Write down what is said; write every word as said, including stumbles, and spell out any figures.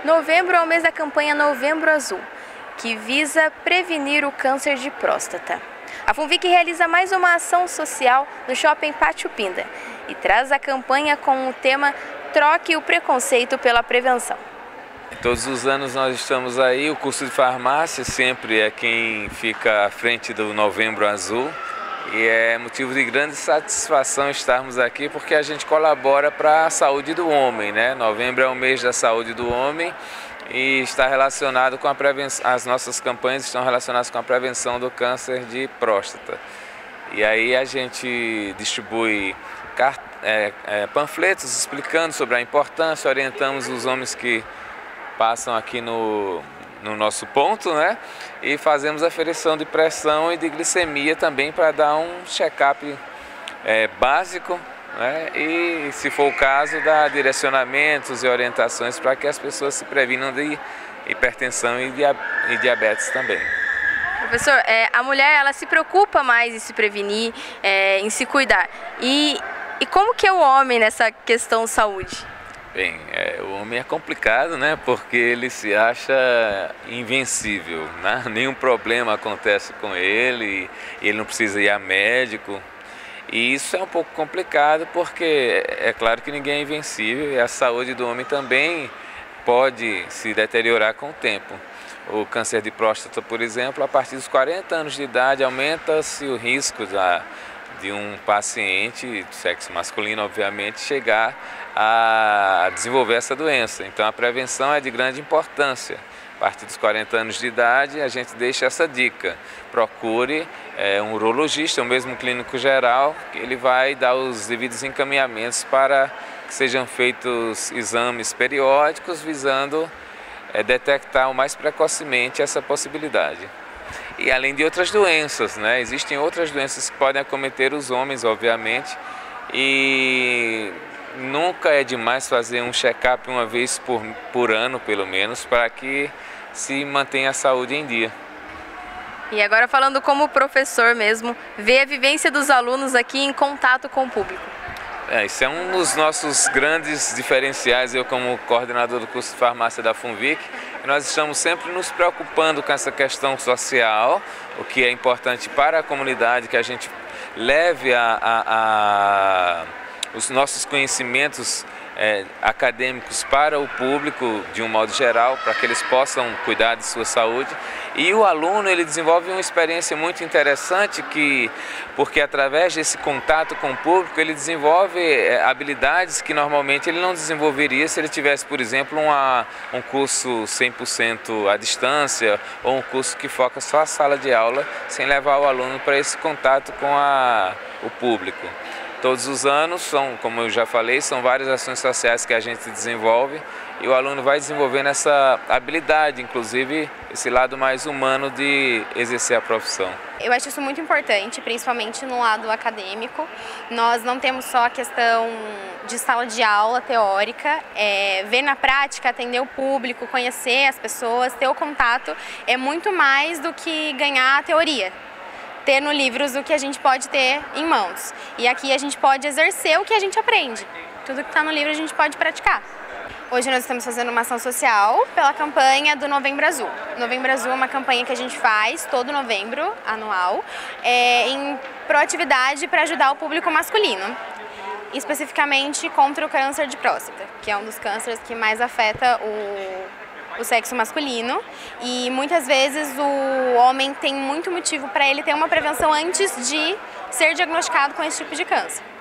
Novembro é o mês da campanha Novembro Azul, que visa prevenir o câncer de próstata. A Funvic realiza mais uma ação social no Shopping Pátio Pinda e traz a campanha com o tema Troque o Preconceito pela Prevenção. Todos os anos nós estamos aí, o curso de farmácia sempre é quem fica à frente do Novembro Azul. E é motivo de grande satisfação estarmos aqui porque a gente colabora para a saúde do homem, né? Novembro é o mês da saúde do homem e está relacionado com a prevenção, as nossas campanhas estão relacionadas com a prevenção do câncer de próstata. E aí a gente distribui é, é, panfletos explicando sobre a importância, orientamos os homens que passam aqui no, no nosso ponto, né? E fazemos aferição de pressão e de glicemia também para dar um check-up é, básico, né? E, se for o caso, dar direcionamentos e orientações para que as pessoas se previnam de hipertensão e, dia, e diabetes também. Professor, é, a mulher ela se preocupa mais em se prevenir, é, em se cuidar. E, e como que é o homem nessa questão saúde? Bem, é, o homem é complicado, né? Porque ele se acha invencível, né? Nenhum problema acontece com ele, ele não precisa ir a médico. E isso é um pouco complicado porque é claro que ninguém é invencível e a saúde do homem também pode se deteriorar com o tempo. O câncer de próstata, por exemplo, a partir dos quarenta anos de idade aumenta-se o risco da, de um paciente, de sexo masculino, obviamente, chegar a desenvolver essa doença. Então a prevenção é de grande importância. A partir dos quarenta anos de idade a gente deixa essa dica, procure é, um urologista, ou mesmo um clínico geral, que ele vai dar os devidos encaminhamentos para que sejam feitos exames periódicos visando é, detectar o mais precocemente essa possibilidade. E além de outras doenças, né? Existem outras doenças que podem acometer os homens, obviamente, e nunca é demais fazer um check-up uma vez por, por ano, pelo menos, para que se mantenha a saúde em dia. E agora falando como professor mesmo, ver a vivência dos alunos aqui em contato com o público. É, isso é um dos nossos grandes diferenciais, eu como coordenador do curso de farmácia da Funvic, nós estamos sempre nos preocupando com essa questão social, o que é importante para a comunidade, que a gente leve a, a, a os nossos conhecimentos é, acadêmicos para o público de um modo geral, para que eles possam cuidar de sua saúde. E o aluno ele desenvolve uma experiência muito interessante, que, porque através desse contato com o público ele desenvolve é, habilidades que normalmente ele não desenvolveria se ele tivesse, por exemplo, uma, um curso cem por cento à distância ou um curso que foca só a sala de aula, sem levar o aluno para esse contato com a, o público. Todos os anos, são, como eu já falei, são várias ações sociais que a gente desenvolve e o aluno vai desenvolvendo essa habilidade, inclusive esse lado mais humano de exercer a profissão. Eu acho isso muito importante, principalmente no lado acadêmico. Nós não temos só a questão de sala de aula teórica, é, ver na prática, atender o público, conhecer as pessoas, ter o contato, é muito mais do que ganhar a teoria. Ter no livros o que a gente pode ter em mãos. E aqui a gente pode exercer o que a gente aprende. Tudo que está no livro a gente pode praticar. Hoje nós estamos fazendo uma ação social pela campanha do Novembro Azul. Novembro Azul é uma campanha que a gente faz todo novembro, anual, é, em proatividade para ajudar o público masculino. Especificamente contra o câncer de próstata, que é um dos cânceres que mais afeta o o sexo masculino, e muitas vezes o homem tem muito motivo para ele ter uma prevenção antes de ser diagnosticado com esse tipo de câncer.